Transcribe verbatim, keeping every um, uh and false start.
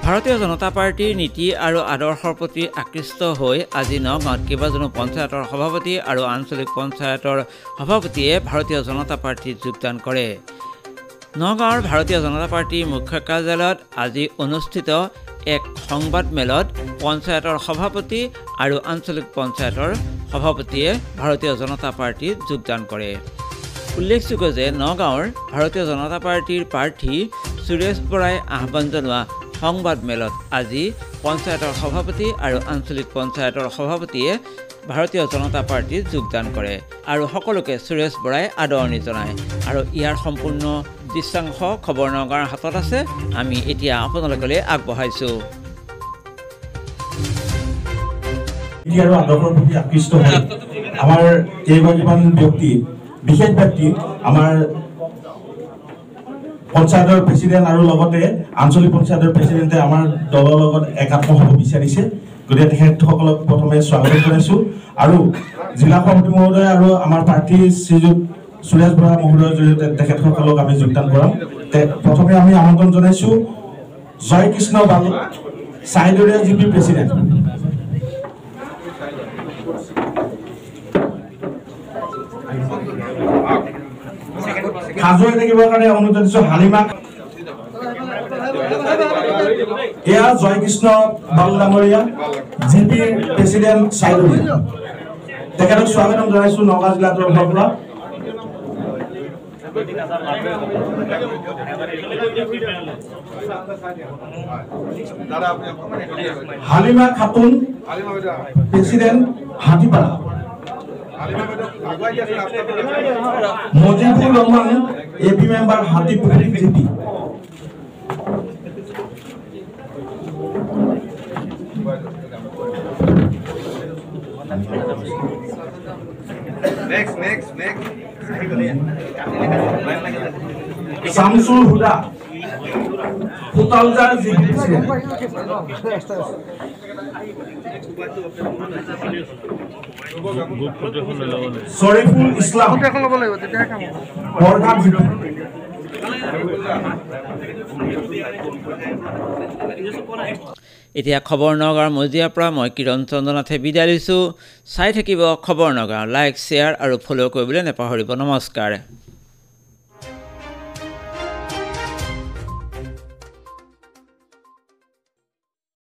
ভাৰতীয় জনতা পাৰ্টিৰ নীতি আৰু আদৰ্শৰ প্ৰতি আকৃষ্ট হৈ আজি নগাঁৱত কেইবাজনো পঞ্চায়তৰ সভাপতি আৰু আঞ্চলিক পঞ্চায়তৰ সভাপতিয়ে ভাৰতীয় জনতা পাৰ্টিত যোগদান কৰে। নগাঁৱৰ ভাৰতীয় জনতা পাৰ্টিৰ মুখ্য কাৰ্যালয়ত আজি অনুষ্ঠিত এক সংবাদ মেলত পঞ্চায়তৰ সভাপতি আৰু আঞ্চলিক পঞ্চায়তৰ সভাপতিয়ে ভাৰতীয় জনতা পাৰ্টিত যোগদান কৰে। উল্লেখযোগ্য যে নগাঁৱৰ ভাৰতীয় জনতা পাৰ্টিৰ প্ৰাৰ্থী সুৰেশ বৰাই আহ্বান জনোৱা সংবাদ মেলত আজি পঞ্চায়তৰ সভাপতি আৰু আঞ্চলিক পঞ্চায়তৰ সভাপতিয়ে ভাৰতীয় জনতা পাৰ্টিত যোগদান কৰে আৰু সকলোকে সুৰেশ বৰাই আদৰণি জনায়। আৰু ইয়াৰ সম্পূৰ্ণ দৃশ্যাংশ খবৰ নগাঁৱৰ হাতত আছে, আমি এতিয়া আপোনালোকলৈ আগবঢ়াইছোঁ। আমাৰ কেইগৰাকীমান ব্যক্তি বিশেষ ব্যক্তি আমাৰ পঞ্চায়তৰ প্ৰেচিডেণ্ট আৰু লগতে আঞ্চলিক পঞ্চায়তৰ প্ৰেচিডেণ্টে আমাৰ দলৰ লগত একাত্ম হ'ব বিচাৰিছে। গতিকে তেখেতসকলক প্ৰথমে স্বাগতম জনাইছোঁ আৰু জিলা সভাপতি মহোদয় আৰু আমাৰ প্ৰাৰ্থী শ্ৰীযুত সুৰেশ বৰা মহোদয়ৰ জৰিয়তে তেখেতসকলক আমি যোগদান কৰাম। প্ৰথমে আমি আমন্ত্ৰণ জনাইছোঁ Joy Krishna Bal Chaidoria G P president. সাজু হৈ থাকিবৰ কাৰণে অনুৰোধ জনাইছোঁ হালিমাক। এয়া জয় কৃষ্ণ বাল ডাঙৰীয়া জি পি প্ৰেচিডেণ্ট চাইদৰীয়া, তেখেতক স্বাগতম জনাইছোঁ নগাঁও জিলাৰ তৰফৰ পৰা। Halima Khatun president Hatipara, Mojibur Rahman A P member Hatipukhuri G P, Shamsul Huda Phutaljar G P president, Shariful Islam Borghat G P, এতিয়া খবৰ নগাঁৱৰ মজিয়াৰ পৰা মই কিৰণ চন্দ্ৰনাথে বিদায় লৈছোঁ। চাই থাকিব খবৰ নগাঁও, লাইক শ্বেয়াৰ আৰু ফ'ল' কৰিবলৈ নাপাহৰিব। নমস্কাৰ।